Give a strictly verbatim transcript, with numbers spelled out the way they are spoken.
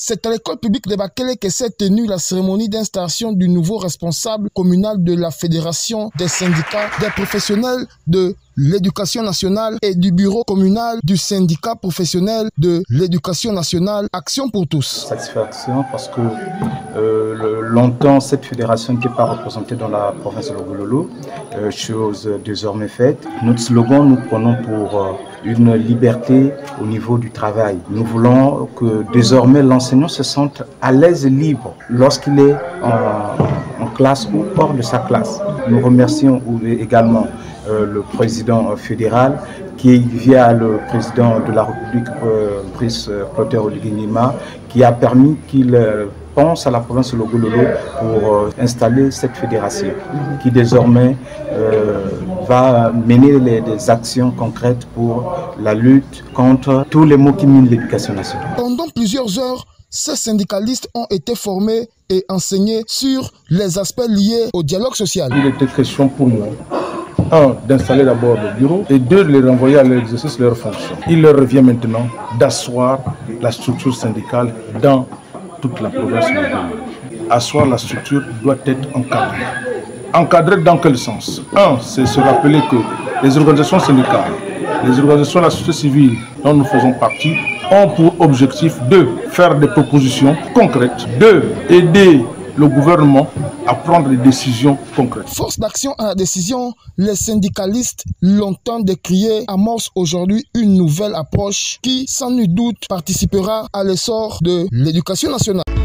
C'est à l'école publique de Bakele que s'est tenue la cérémonie d'installation du nouveau responsable communal de la Fédération des syndicats des professionnels de l'éducation nationale et du bureau communal du syndicat professionnel de l'éducation nationale Action pour tous. Satisfaction parce que euh, le, longtemps cette fédération n'était pas représentée dans la province de Logololo, euh, chose désormais faite. Notre slogan, nous prenons pour euh, une liberté au niveau du travail. Nous voulons que désormais l'enseignant se sente à l'aise et libre lorsqu'il est en, en classe ou hors de sa classe. Nous remercions également Euh, le président fédéral qui, via le président de la République, euh, Brice Clotaire Oligui-Nguema, qui a permis qu'il euh, pense à la province de Logololo pour euh, installer cette fédération qui désormais euh, va mener les, des actions concrètes pour la lutte contre tous les maux qui minent l'éducation nationale. Pendant plusieurs heures, ces syndicalistes ont été formés et enseignés sur les aspects liés au dialogue social. Il était question pour nous, un, d'installer d'abord le bureau et deux, de les renvoyer à l'exercice de leurs fonctions. Il leur revient maintenant d'asseoir la structure syndicale dans toute la province de Logololo. Asseoir la structure doit être encadrée. Encadrée dans quel sens? Un, c'est se rappeler que les organisations syndicales, les organisations de la société civile dont nous faisons partie, ont pour objectif de faire des propositions concrètes, de aider le gouvernement à prendre des décisions concrètes. Force d'action à la décision, les syndicalistes, longtemps décriés, amorcent aujourd'hui une nouvelle approche qui, sans nul doute, participera à l'essor de l'éducation nationale.